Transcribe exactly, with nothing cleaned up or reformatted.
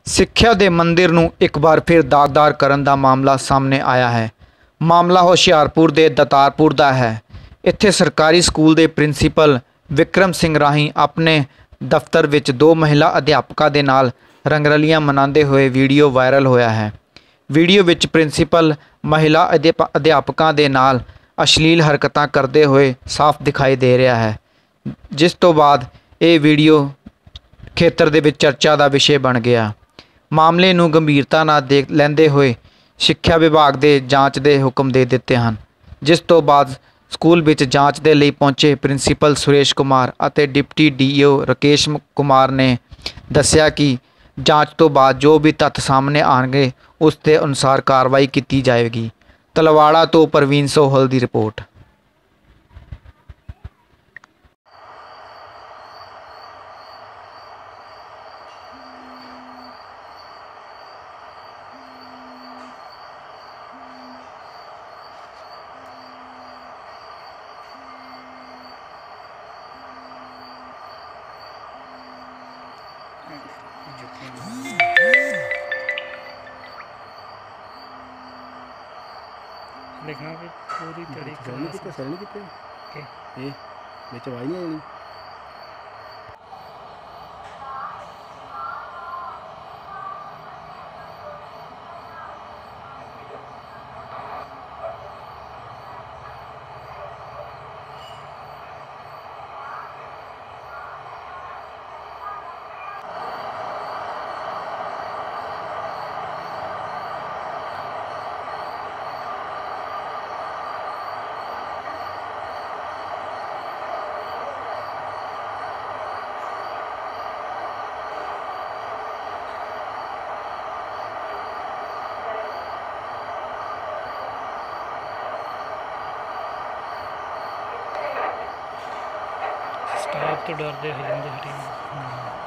ਸਿੱਖਿਆ ਦੇ ਮੰਦਿਰ ਨੂੰ ਇੱਕ ਵਾਰ ਫਿਰ ਦਾਗਦਾਰ ਕਰਨ ਦਾ ਮਾਮਲਾ ਸਾਹਮਣੇ ਆਇਆ ਹੈ। ਮਾਮਲਾ ਹੁਸ਼ਿਆਰਪੁਰ ਦੇ ਦਾਤਾਰਪੁਰ ਦਾ ਹੈ। ਇੱਥੇ ਸਰਕਾਰੀ ਸਕੂਲ ਦੇ ਪ੍ਰਿੰਸੀਪਲ ਵਿਕਰਮ ਸਿੰਘ ਰਾਹੀਂ ਆਪਣੇ ਦਫ਼ਤਰ ਵਿੱਚ ਦੋ ਮਹਿਲਾ ਅਧਿਆਪਕਾਂ ਦੇ ਨਾਲ ਰੰਗਰਲੀਆਂ ਮਨਾਉਂਦੇ ਹੋਏ ਵੀਡੀਓ ਵਾਇਰਲ ਹੋਇਆ ਹੈ। ਵੀਡੀਓ ਵਿੱਚ ਪ੍ਰਿੰਸੀਪਲ ਮਹਿਲਾ ਅਧਿਆਪ ਅਧਿਆਪਕਾਂ ਦੇ ਨਾਲ ਅਸ਼ਲੀਲ ਹਰਕਤਾਂ ਕਰਦੇ ਹੋਏ ਸਾਫ਼ ਦਿਖਾਈ ਦੇ ਰਿਹਾ ਹੈ, ਜਿਸ ਤੋਂ ਬਾਅਦ ਇਹ ਵੀਡੀਓ ਖੇਤਰ ਦੇ ਵਿੱਚ ਚਰਚਾ ਦਾ ਵਿਸ਼ੇ ਬਣ ਗਿਆ। ਮਾਮਲੇ ਨੂੰ ਗੰਭੀਰਤਾ ਨਾਲ ਦੇਖ ਲੈਂਦੇ ਹੋਏ ਸਿੱਖਿਆ ਵਿਭਾਗ ਦੇ ਜਾਂਚ ਦੇ ਹੁਕਮ ਦੇ ਦਿੱਤੇ ਹਨ, ਜਿਸ ਤੋਂ ਬਾਅਦ ਸਕੂਲ ਵਿੱਚ ਜਾਂਚ ਦੇ ਲਈ ਪਹੁੰਚੇ ਪ੍ਰਿੰਸੀਪਲ ਸੁਰੇਸ਼ ਕੁਮਾਰ ਅਤੇ ਡਿਪਟੀ ਡੀਈਓ ਰਾਕੇਸ਼ ਕੁਮਾਰ ਨੇ ਦੱਸਿਆ ਕਿ ਜਾਂਚ ਤੋਂ ਬਾਅਦ ਜੋ ਵੀ ਤੱਥ ਸਾਹਮਣੇ ਆਉਣਗੇ ਉਸ ਦੇ ਅਨੁਸਾਰ ਕਾਰਵਾਈ ਕੀਤੀ ਜਾਏਗੀ। ਤਲਵਾੜਾ ਤੋਂ ਪ੍ਰਵੀਨ ਸੋਹਲ ਦੀ ਰਿਪੋਰਟ। लिखना भी पूरी तरीके नहीं कितने सर नहीं कितने के ये बेच आवाज नहीं आनी। स्टाफ तो डरते हो जाते हटी।